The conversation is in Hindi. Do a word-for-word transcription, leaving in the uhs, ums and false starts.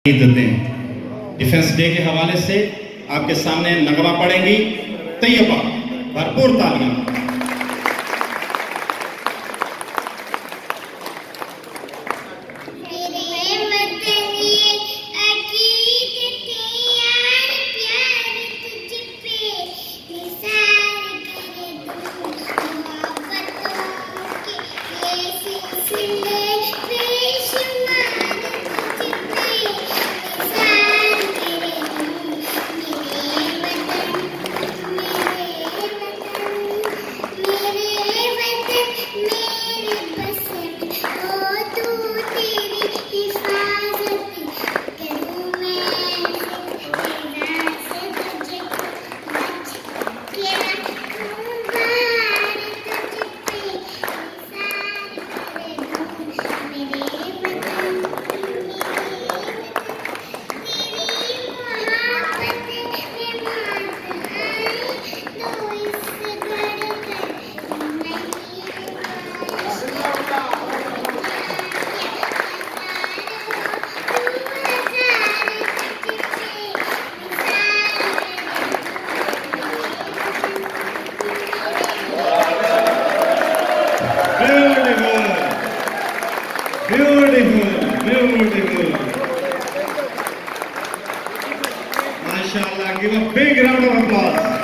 दें। डिफेंस डे के हवाले से आपके सामने नगमा पड़ेंगी तैयबा, भरपूर तालियां। Beautiful, beautiful. MashaAllah, give a big round of applause.